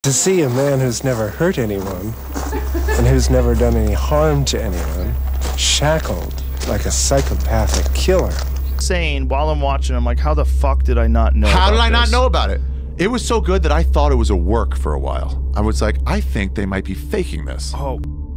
To see a man who's never hurt anyone and who's never done any harm to anyone shackled like a psychopathic killer. Saying while I'm watching, I'm like, how the fuck did I not know How about did I not this? know about it? It was so good that I thought it was a work for a while. I was like, I think they might be faking this. Oh.